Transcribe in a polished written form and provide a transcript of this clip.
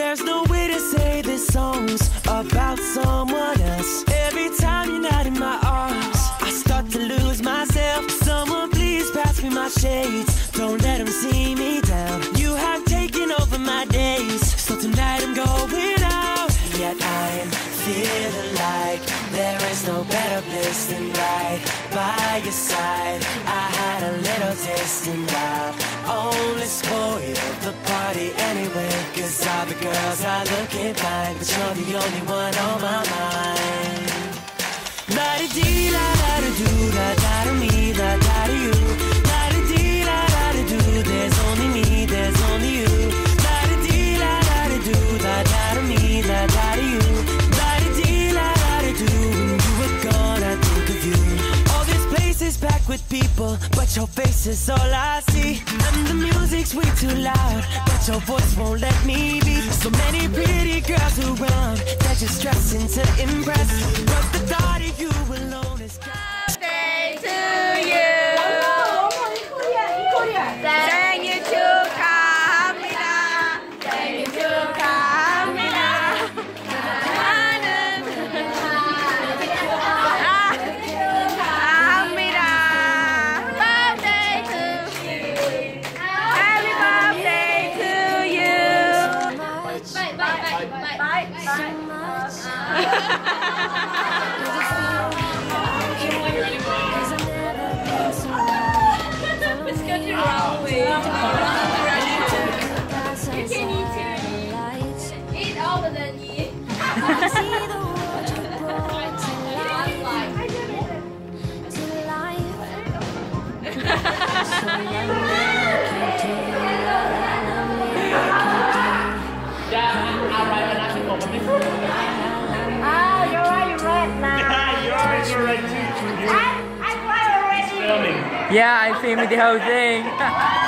There's no way to say this song's about someone else. Every time you're not in my arms, I start to lose myself. Someone please pass me my shades. Don't let them see me down. You have taken over my days, so tonight I'm going out. Yet I'm feeling like there is no better place than right by your side. I had a little taste and I'll only spoil the party anyway, 'cause all the girls are looking fine, but you're the only one on my mind. La-di-dee, la-da-da-do, la-da-da-me, la-da-da-you. La-di-dee, la-da-da-do, there's only me, there's only you. La-di-dee, la-da-da-do, la-da-da-me, la-da-da-you. La-di-dee, la-da-da-do, when you were gone I think of you. All this place is packed with people, but your face is all I see. And the music's way too loud, but your voice won't let me be. So many pretty girls around, they're just dressing to impress, but the thought of you alone is birthday to you. 생일 축하합니다. 생일 축하합니다. 축하합니다. Birthday to you. Happy birthday to you. Let's go to the wrong way. You can eat all of them. Eat. Yeah, I filmed the whole thing.